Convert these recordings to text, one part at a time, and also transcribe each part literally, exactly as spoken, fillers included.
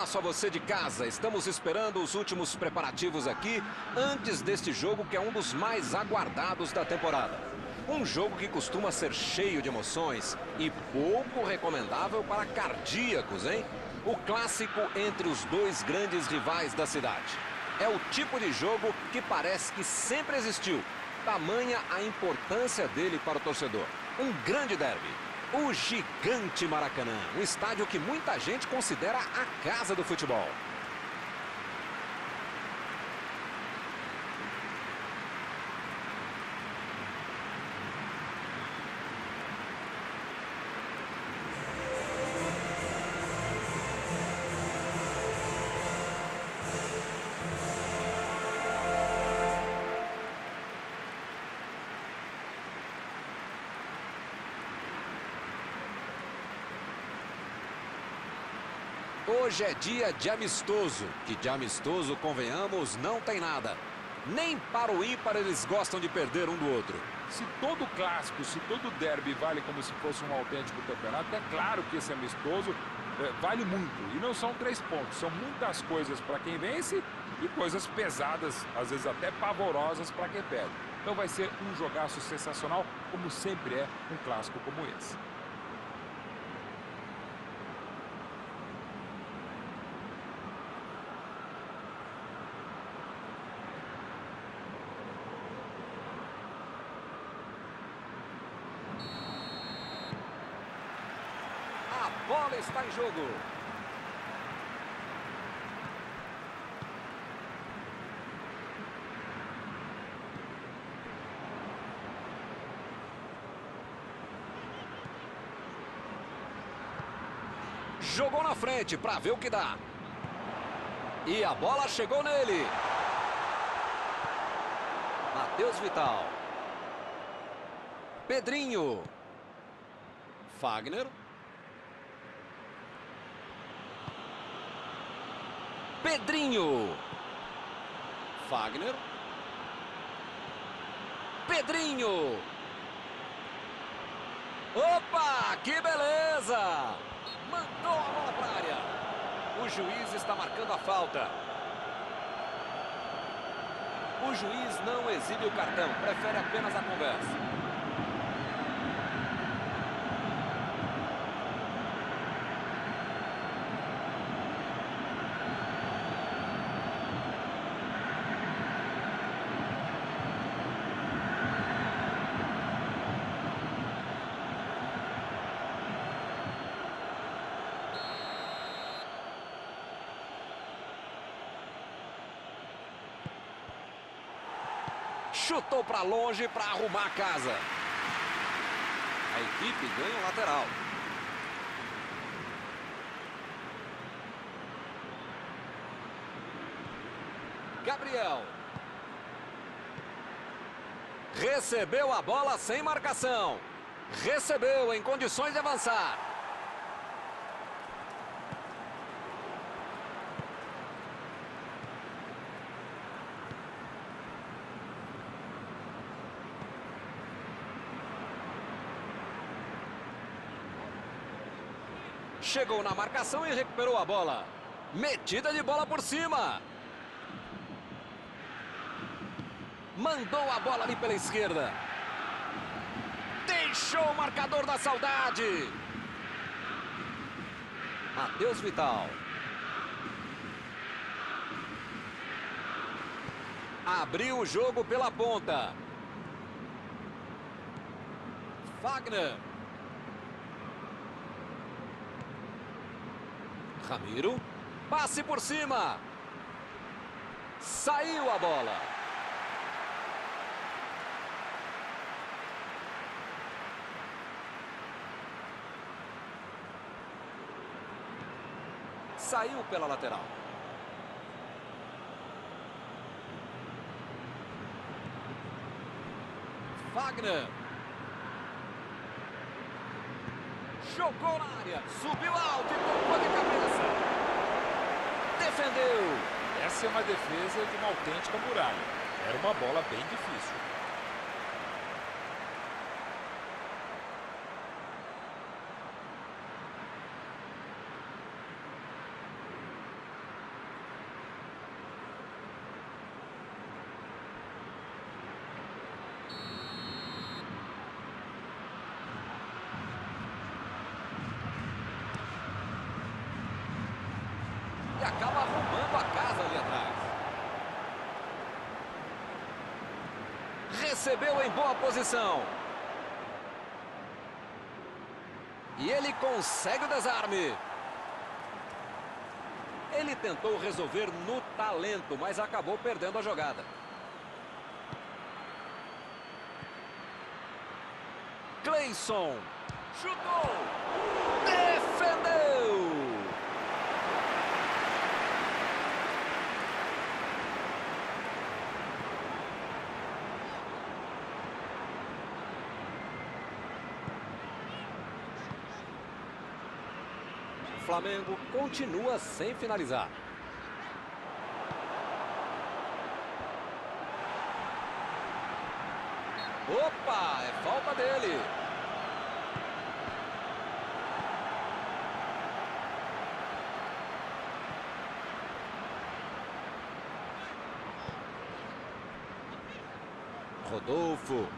abraço a você de casa. Estamos esperando os últimos preparativos aqui antes deste jogo que é um dos mais aguardados da temporada. Um jogo que costuma ser cheio de emoções e pouco recomendável para cardíacos, hein? O clássico entre os dois grandes rivais da cidade. É o tipo de jogo que parece que sempre existiu. Tamanha a importância dele para o torcedor. Um grande derby. O gigante Maracanã, um estádio que muita gente considera a casa do futebol. Hoje é dia de amistoso, que de amistoso, convenhamos, não tem nada. Nem para o ímpar eles gostam de perder um do outro. Se todo clássico, se todo derby vale como se fosse um autêntico campeonato, é claro que esse amistoso é, vale muito. E não são três pontos, são muitas coisas para quem vence e coisas pesadas, às vezes até pavorosas para quem perde. Então vai ser um jogaço sensacional, como sempre é um clássico como esse. A bola está em jogo. Jogou na frente para ver o que dá. E a bola chegou nele. Matheus Vital. Pedrinho. Fagner. Pedrinho. Fagner. Pedrinho. Opa, que beleza! Mandou a bola para a área. O juiz está marcando a falta. O juiz não exibe o cartão, prefere apenas a conversa. Chutou para longe para arrumar a casa. A equipe ganha o lateral. Gabriel. Recebeu a bola sem marcação. Recebeu em condições de avançar. Chegou na marcação e recuperou a bola. Metida de bola por cima. Mandou a bola ali pela esquerda. Deixou o marcador da saudade. Matheus Vital. Abriu o jogo pela ponta. Fagner. Ramiro, passe por cima. Saiu a bola. Saiu pela lateral. Fagner. Jogou na área, subiu alto e tocou de cabeça. Defendeu. Essa é uma defesa de uma autêntica muralha. Era uma bola bem difícil. acaba arrumando a casa ali atrás. Recebeu em boa posição. E ele consegue o desarme. Ele tentou resolver no talento, mas acabou perdendo a jogada. Cleison. Chutou. Defendeu. O Flamengo continua sem finalizar. Opa, é falta dele. Rodolfo.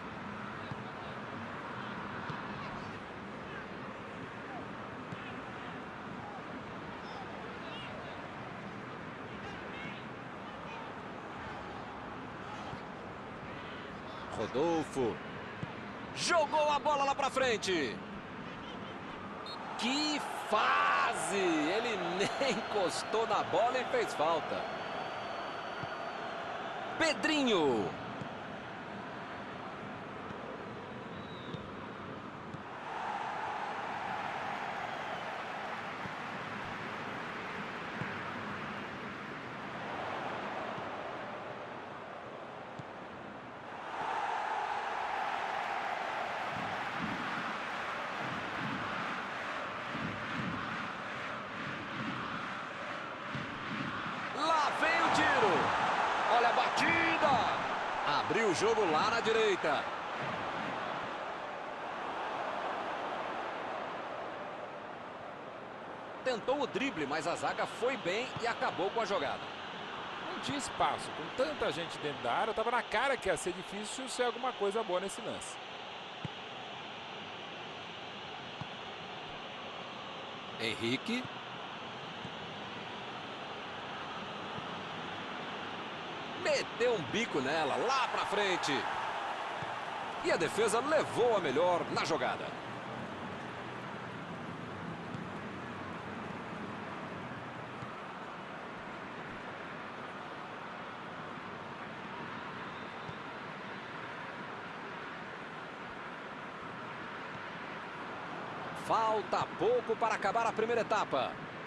Rodolfo. Jogou a bola lá pra frente. Que fase! Ele nem encostou na bola e fez falta. Pedrinho. Olha a batida! Abriu o jogo lá na direita. Tentou o drible, mas a zaga foi bem e acabou com a jogada. Não tinha espaço. Com tanta gente dentro da área, estava na cara que ia ser difícil ser alguma coisa boa nesse lance. Henrique. Meteu um bico nela, lá pra frente. E a defesa levou a melhor na jogada. Falta pouco para acabar a primeira etapa.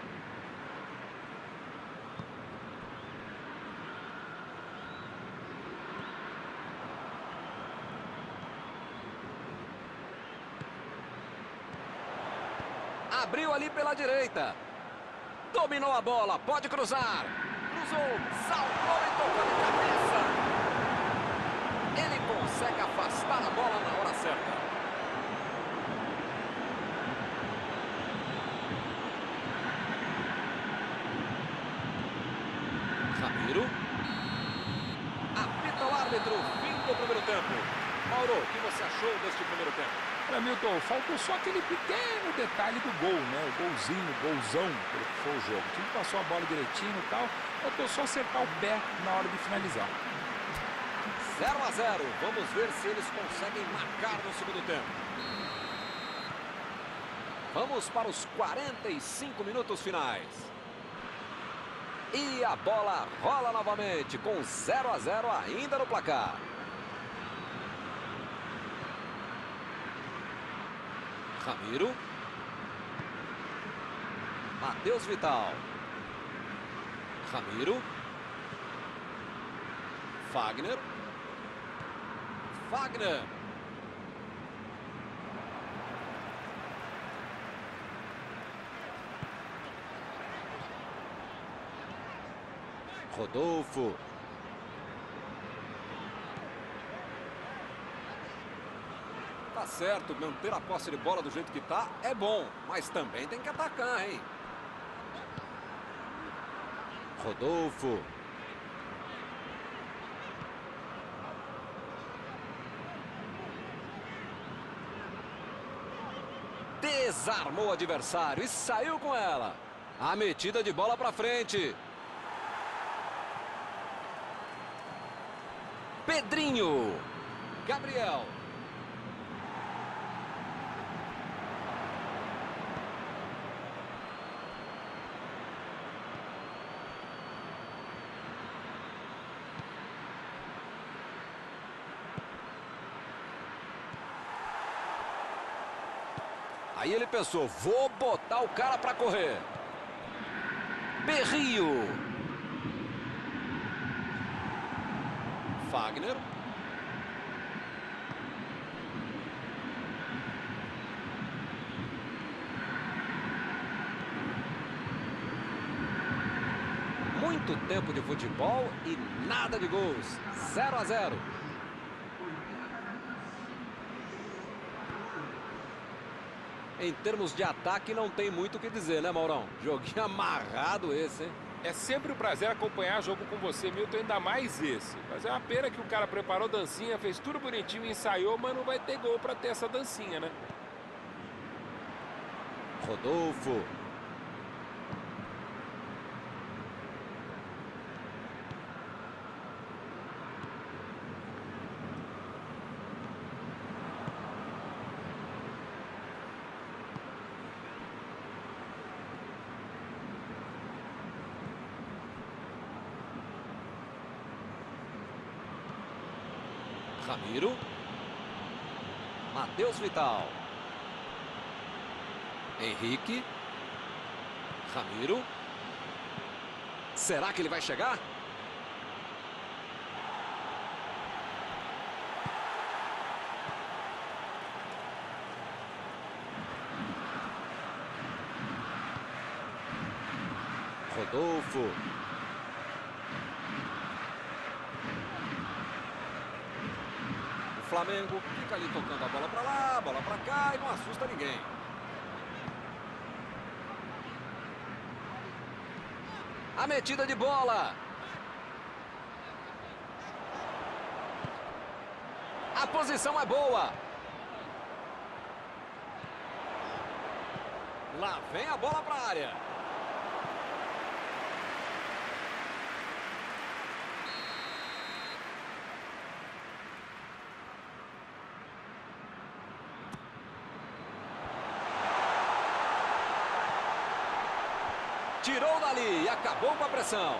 Abriu ali pela direita. Dominou a bola, pode cruzar. Cruzou, saltou e tocou de cabeça. Ele consegue afastar a bola na hora certa. Ramiro. Apita o árbitro, fim do primeiro tempo. Mauro, o que você achou deste primeiro tempo? Para Milton, faltou só aquele pequeno detalhe do gol, né? O golzinho, o golzão, pelo que foi o jogo. O time passou a bola direitinho e tal. Faltou só acertar o pé na hora de finalizar. zero a zero. Vamos ver se eles conseguem marcar no segundo tempo. Vamos para os quarenta e cinco minutos finais. E a bola rola novamente com zero a zero ainda no placar. Ramiro. Matheus Vital. Ramiro. Fagner. Fagner. Rodolfo. Tá certo, manter a posse de bola do jeito que tá é bom, mas também tem que atacar, hein? Rodolfo. Desarmou o adversário e saiu com ela. A metida de bola para frente. Pedrinho. Gabriel. Aí ele pensou, vou botar o cara para correr. Berrio. Fagner. Muito tempo de futebol e nada de gols. zero a zero. Em termos de ataque, não tem muito o que dizer, né, Maurão? Joguinho amarrado esse, hein? É sempre um prazer acompanhar jogo com você, Milton, ainda mais esse. Mas é uma pena que o cara preparou dancinha, fez tudo bonitinho, ensaiou, mas não vai ter gol pra ter essa dancinha, né? Rodolfo. Ramiro. Matheus Vital. Henrique. Ramiro. Será que ele vai chegar? Rodolfo. Flamengo fica ali tocando a bola para lá, bola para cá e não assusta ninguém. A metida de bola. A posição é boa. Lá vem a bola para a área. Tirou dali e acabou com a pressão.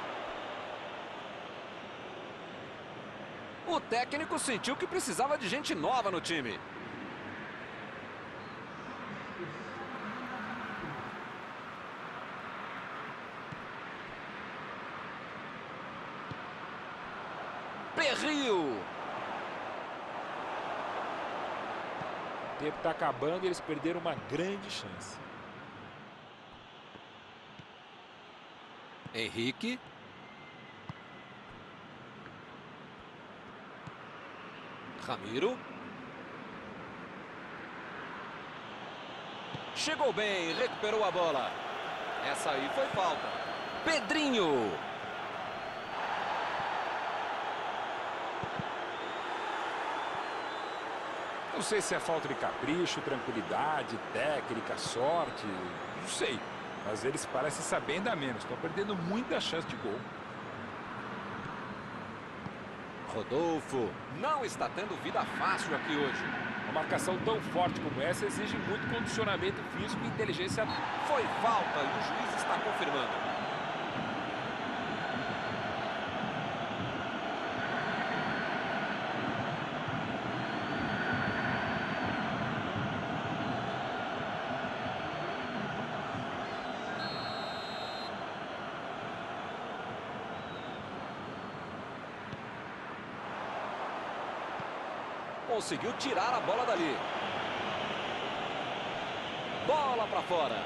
O técnico sentiu que precisava de gente nova no time. Berrio. O tempo está acabando e eles perderam uma grande chance. Henrique. Ramiro. Chegou bem, recuperou a bola. Essa aí foi falta. Pedrinho. Não sei se é falta de capricho, tranquilidade, técnica, sorte, não sei. Mas eles parecem saber ainda menos. Estão perdendo muita chance de gol. Rodolfo não está tendo vida fácil aqui hoje. Uma marcação tão forte como essa exige muito condicionamento físico e inteligência. Foi falta e o juiz está confirmando. Conseguiu tirar a bola dali. Bola para fora.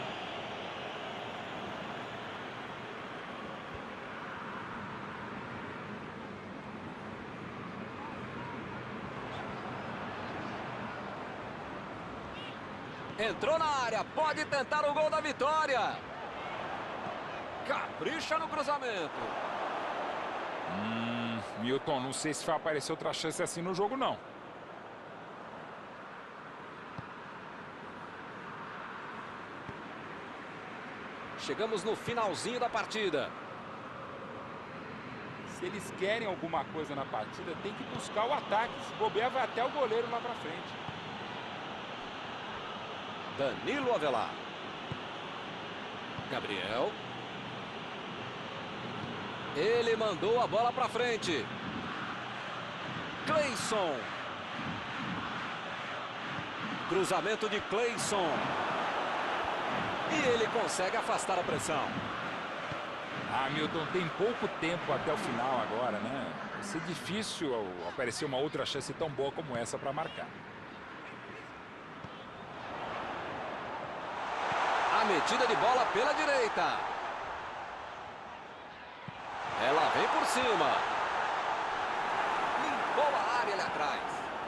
Entrou na área, pode tentar o gol da vitória. Capricha no cruzamento. Hum, Milton, não sei se vai aparecer outra chance assim no jogo, não. Chegamos no finalzinho da partida. Se eles querem alguma coisa na partida, tem que buscar o ataque. Se bobear, vai até o goleiro lá pra frente. Danilo Avelar. Gabriel. Ele mandou a bola pra frente. Cleison. Cruzamento de Cleison. E ele consegue afastar a pressão. Ah, Milton, tem pouco tempo até o final agora, né? Vai ser difícil aparecer uma outra chance tão boa como essa para marcar. A metida de bola pela direita. Ela vem por cima. Limpou a área ali atrás.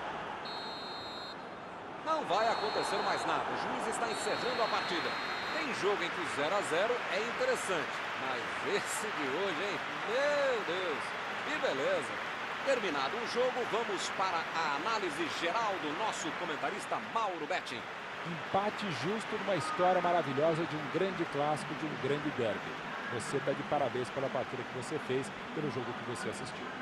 Não vai acontecer mais nada. O juiz está encerrando a partida. Tem jogo em que o zero a zero é interessante. Mas esse de hoje, hein? Meu Deus! Que beleza! Terminado o jogo, vamos para a análise geral do nosso comentarista Mauro Betting. Empate justo numa história maravilhosa de um grande clássico, de um grande derby. Você está de parabéns pela partida que você fez, pelo jogo que você assistiu.